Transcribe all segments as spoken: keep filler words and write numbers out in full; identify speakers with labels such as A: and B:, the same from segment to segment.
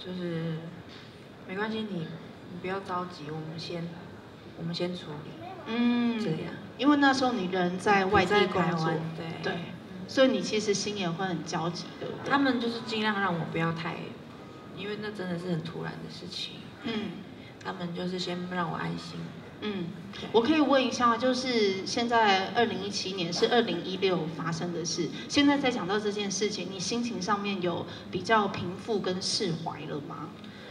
A: 就是没关系，你你不要着急，我们先我们先处理。嗯，这样。
B: 因为那时候你人在外地工作，
A: 对
B: 对，所以你其实心也会很焦急，对不对？
A: 他们就是尽量让我不要太，因为那真的是很突然的事情。嗯，他们就是先让我安心。嗯，
B: 我可以问一下，就是现在二零一七年是二零一六发生的事，现在在讲到这件事情，你心情上面有比较平复跟释怀了吗？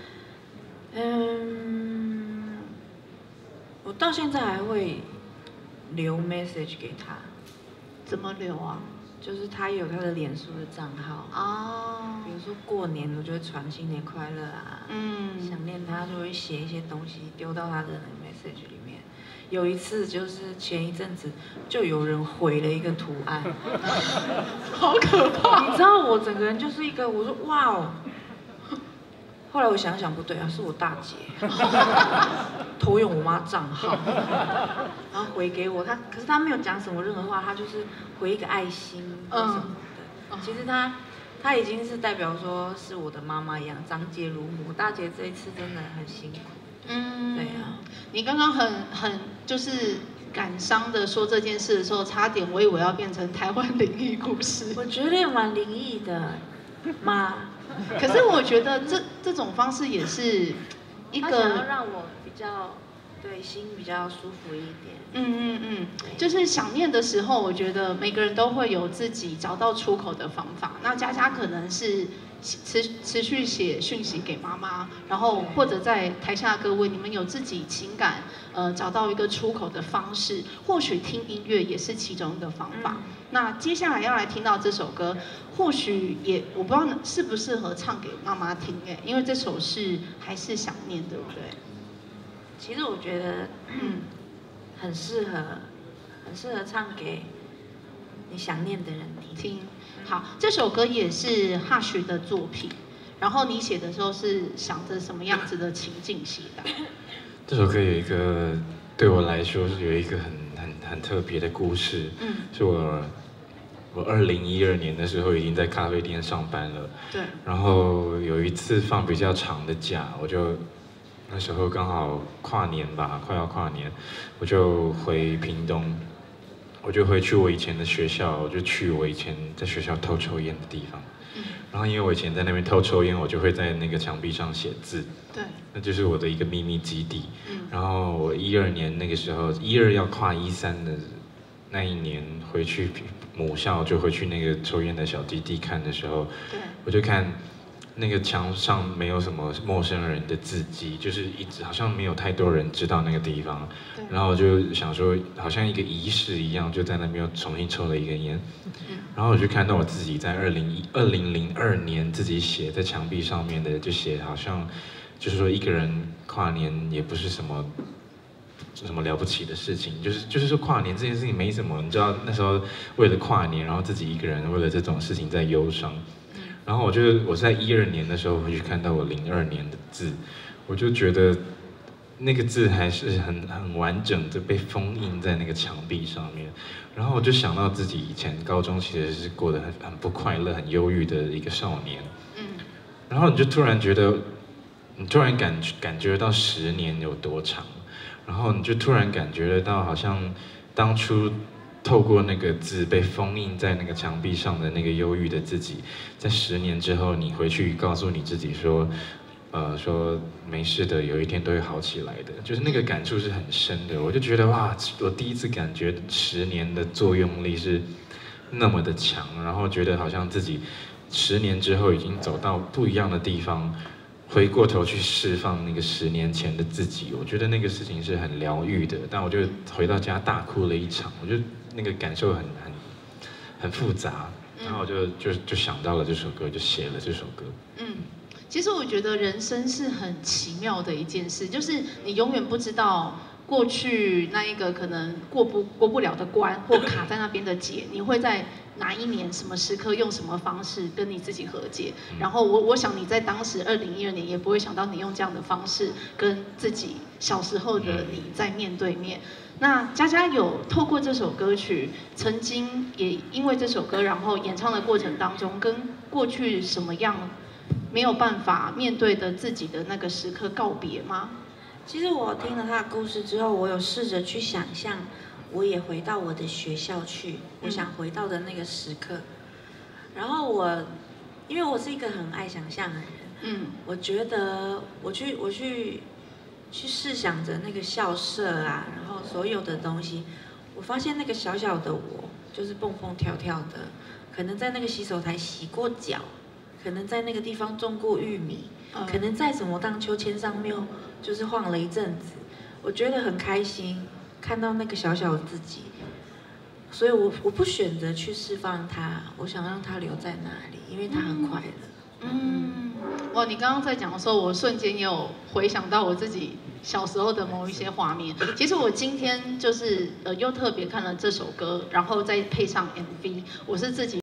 A: 嗯，我到现在还会留 message 给他。
B: 怎么留啊？
A: 就是他有他的脸书的账号啊，比如说过年我就会传新年快乐啊，嗯，想念他就会写一些东西丢到他的 message 里面。有一次就是前一阵子就有人回了一个图案，
B: 好可怕！
A: 你知道我整个人就是一个，我说哇哦。后来我想想不对啊，是我大姐偷用我妈账号，然后回给我，她可是她没有讲什么任何话，她就是回一个爱心什么的。其实她她已经是代表说是我的妈妈一样，长姐如母。我大姐这一次真的很辛苦。嗯，对啊。
B: 你刚刚很很就是感伤的说这件事的时候，差点我以为要变成台湾灵异故事。
A: 我觉得也蛮灵异的，妈。
B: 可是我觉得这这种方式也是一个，他
A: 想要让我比较对心比较舒服一点。
B: 嗯嗯嗯，就是想念的时候，我觉得每个人都会有自己找到出口的方法。那佳佳可能是持持续写讯息给妈妈，然后或者在台下各位，你们有自己情感呃找到一个出口的方式，或许听音乐也是其中一个方法。嗯、那接下来要来听到这首歌，或许也我不知道适不适合唱给妈妈听哎，因为这首是还是想念，对不对？
A: 其实我觉得嗯很适合，很适合唱给你想念的人听。
B: 听好，这首歌也是 Hush 的作品，然后你写的时候是想着什么样子的情境写的？
C: 这首歌有一个对我来说是有一个很很很特别的故事，嗯，是我我二零一二年的时候已经在咖啡店上班了，
B: 对，
C: 然后有一次放比较长的假，我就那时候刚好跨年吧，快要跨年，我就回屏东。我就回去我以前的学校，我就去我以前在学校偷抽烟的地方。嗯。然后因为我以前在那边偷抽烟，我就会在那个墙壁上写字。
B: 对。
C: 那就是我的一个秘密基地。嗯。然后我一二年那个时候，一二要跨一三的那一年回去母校，就回去那个抽烟的小基地看的时候，对。我就看那个墙上没有什么陌生人的字迹，就是一直好像没有太多人知道那个地方。然后我就想说，好像一个仪式一样，就在那边又重新抽了一根烟。然后我就看到我自己在二零一二零零二年自己写在墙壁上面的，就写好像就是说一个人跨年也不是什么什么了不起的事情，就是就是说跨年这件事情没什么，你知道那时候为了跨年，然后自己一个人为了这种事情在忧伤。然后我就我是在一二年的时候回去看到我零二年的字，我就觉得那个字还是很很完整的被封印在那个墙壁上面。然后我就想到自己以前高中其实是过得很很不快乐、很忧郁的一个少年。嗯。然后你就突然觉得，你突然感感觉到十年有多长，然后你就突然感觉得到好像当初。透过那个字被封印在那个墙壁上的那个忧郁的自己，在十年之后，你回去告诉你自己说，呃，说没事的，有一天都会好起来的。就是那个感触是很深的，我就觉得哇，我第一次感觉十年的作用力是那么的强，然后觉得好像自己十年之后已经走到不一样的地方，回过头去释放那个十年前的自己，我觉得那个事情是很疗愈的。但我就回到家大哭了一场，我就。那个感受很很很复杂，然后我就就就想到了这首歌，就写了这首歌。
B: 嗯，其实我觉得人生是很奇妙的一件事，就是你永远不知道过去那一个可能过不过不了的关，或卡在那边的结，你会在哪一年、什么时刻用什么方式跟你自己和解。嗯、然后我我想你在当时二零一二年也不会想到你用这样的方式跟自己小时候的你在面对面。嗯那佳佳有透过这首歌曲，曾经也因为这首歌，然后演唱的过程当中，跟过去什么样没有办法面对的自己的那个时刻告别吗？
A: 其实我听了他的故事之后，我有试着去想象，我也回到我的学校去，我想回到的那个时刻。然后我，因为我是一个很爱想象的人，嗯，我觉得我去我去去试想着那个校舍啊，然后所有的东西，我发现那个小小的我，就是蹦蹦跳跳的，可能在那个洗手台洗过脚，可能在那个地方种过玉米，嗯、可能在什么荡秋千上面就是晃了一阵子，我觉得很开心，看到那个小小的自己。所以我我不选择去释放它，我想让它留在那里，因为它很快乐。
B: 嗯，哇，你刚刚在讲的时候，我瞬间也有回想到我自己小时候的某一些画面。其实我今天就是呃又特别看了这首歌，然后再配上 M V， 我是自己。